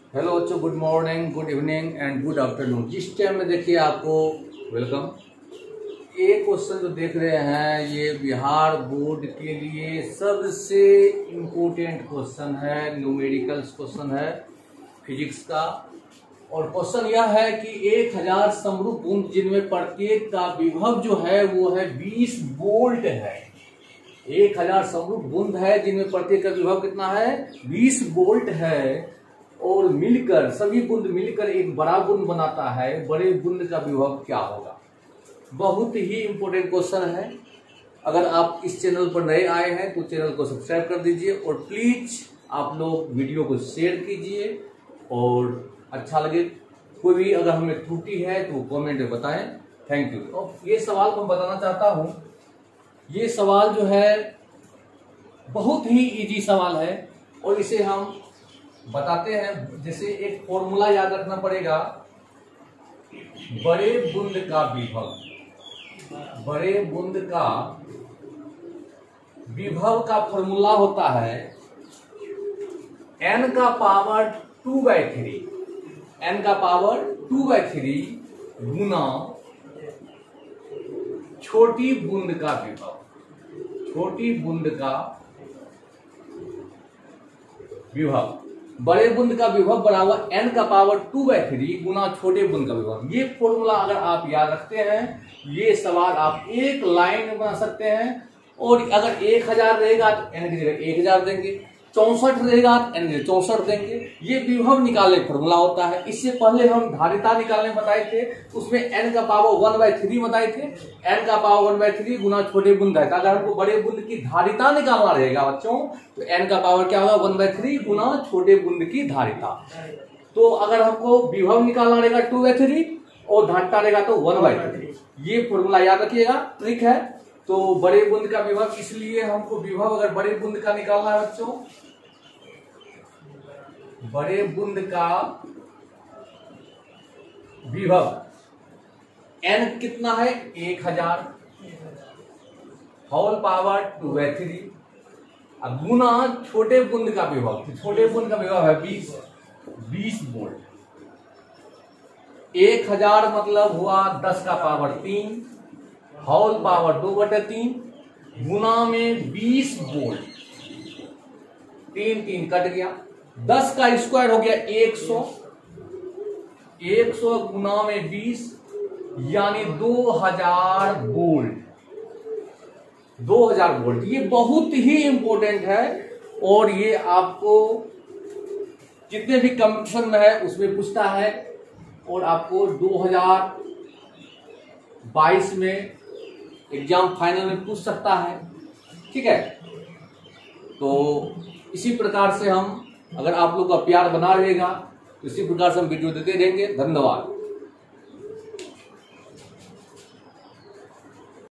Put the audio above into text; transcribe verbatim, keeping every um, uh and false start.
Hello बच्चों, good morning, good evening and good afternoon. जिस time में देखिए आपको वेलकम। ये क्वेश्चन जो देख रहे हैं ये बिहार बोर्ड के लिए सबसे इम्पोर्टेंट क्वेश्चन है, न्यूमेरिकल्स क्वेश्चन है फिजिक्स का। और क्वेश्चन यह है कि एक हजार समरूप बूंद जिनमें प्रत्येक का विभव जो है वो है बीस वोल्ट है। एक हजार समरूप बूंद है जिनमें प्रत्येक का विभव कितना है, बीस वोल्ट है। और मिलकर सभी बूंद मिलकर एक बड़ा बूंद बनाता है, बड़े बूंद का विभव क्या होगा। बहुत ही इंपॉर्टेंट क्वेश्चन है। अगर आप इस चैनल पर नए आए हैं तो चैनल को सब्सक्राइब कर दीजिए और प्लीज आप लोग वीडियो को शेयर कीजिए। और अच्छा लगे कोई भी अगर हमें त्रुटि है तो कमेंट में बताएं। Thank you. और ये सवाल को बताना चाहता हूं, ये सवाल जो है बहुत ही इजी सवाल है और इसे हम बताते हैं। जैसे एक फॉर्मूला याद रखना पड़ेगा, बड़े बूंद का विभव, बड़े बूंद का विभव का फॉर्मूला होता है n का power two by three, n का पावर टू बाई थ्री गुना छोटी बूंद का विभव, छोटी बूंद का विभव। बड़े बूंद का विभव बराबर n का पावर टू बाई थ्री गुना छोटे बूंद का विभव। ये फॉर्मूला अगर आप याद रखते हैं, ये सवाल आप एक लाइन में बना सकते हैं। और अगर एक हजार रहेगा तो n की जगह एक हजार देंगे, चौसठ रहेगा तो n की जगह चौसठ देंगे। ये विभव निकालने फॉर्मूला होता है। इससे पहले हम धारिता निकालने बताए थे, उसमें n का पावर वन बाई थ्री बताए थे। n का पावर वन बाई थ्री गुना छोटे बूंद धारिता। अगर हमको बड़े बूंद की धारिता निकालना रहेगा बच्चों तो n का पावर क्या होगा, वन बाई थ्री गुना छोटे बूंद की धारिता। तो अगर हमको विभव निकालना रहेगा टू बाई थ्री और धारिता रहेगा तो वन बाई थ्री। ये फॉर्मूला याद रखिएगा, ट्रिक है। तो बड़े बूंद का विभव, इसलिए हमको विभव अगर बड़े बूंद का निकालना है बच्चों, बड़े बूंद का विभव n कितना है, एक हजार whole power two by three गुना छोटे बूंद का विभव। छोटे बूंद का विभव है बीस, बीस वोल्ट। एक हजार मतलब हुआ दस का पावर तीन होल पावर दो बटे तीन गुना में बीस वोल्ट। तीन तीन कट गया, दस का स्क्वायर हो गया एक सौ, एक सौ गुना में बीस यानी दो हजार वोल्ट, दो हजार वोल्ट। ये बहुत ही इंपॉर्टेंट है और ये आपको जितने भी कंपटीशन में है उसमें पूछता है और आपको दो हजार बाईस में एग्जाम फाइनल में पूछ सकता है। ठीक है, तो इसी प्रकार से हम, अगर आप लोग का प्यार बना रहेगा तो इसी प्रकार से हम वीडियो देते रहेंगे। धन्यवाद।